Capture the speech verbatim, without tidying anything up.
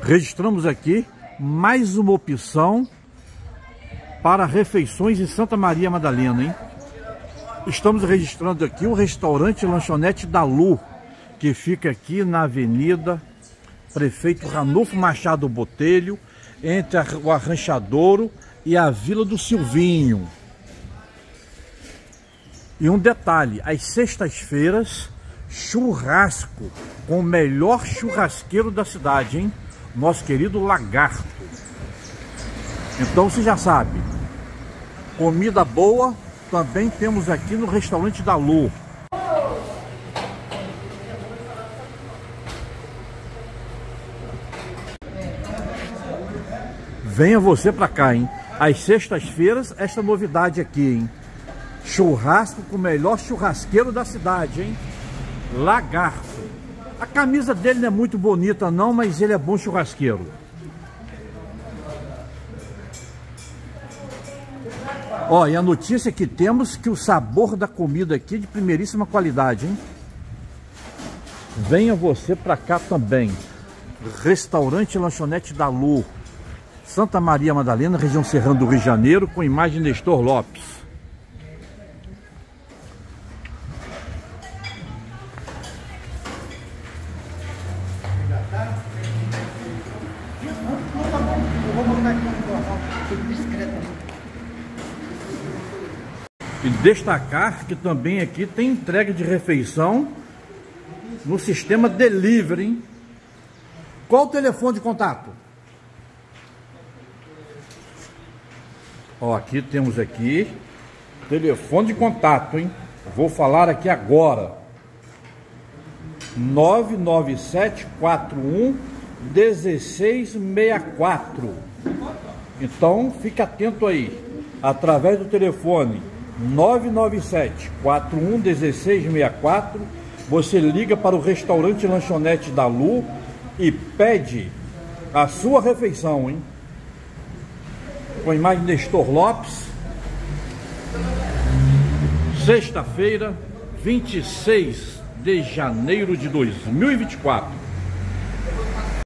Registramos aqui mais uma opção para refeições em Santa Maria Madalena, hein? Estamos registrando aqui o restaurante Lanchonete da Lu, que fica aqui na Avenida Prefeito Ranulfo Machado Botelho, entre o Arranchadouro e a Vila do Silvinho. E um detalhe, às sextas-feiras, churrasco com o melhor churrasqueiro da cidade, hein? Nosso querido Lagarto. Então você já sabe, comida boa também temos aqui no restaurante da Lu. Venha você pra cá, hein? Às sextas-feiras, esta novidade aqui, hein? Churrasco com o melhor churrasqueiro da cidade, hein? Lagarto. A camisa dele não é muito bonita não, mas ele é bom churrasqueiro. Ó, e a notícia que temos que o sabor da comida aqui é de primeiríssima qualidade, hein? Venha você pra cá também. Restaurante Lanchonete da Lu, Santa Maria Madalena, região serrana do Rio de Janeiro, com imagem de Nestor Lopes. E destacar que também aqui tem entrega de refeição no sistema delivery, hein? Qual o telefone de contato? Ó, aqui temos aqui telefone de contato, hein? Vou falar aqui agora. nove nove sete quatro um um seis seis quatro. Então, fique atento aí. Através do telefone nove nove sete quatro um um seis seis quatro, você liga para o restaurante Lanchonete da Lu e pede a sua refeição, hein? Com imagem de Nestor Lopes. Sexta-feira, vinte e seis de janeiro de dois mil e vinte e quatro.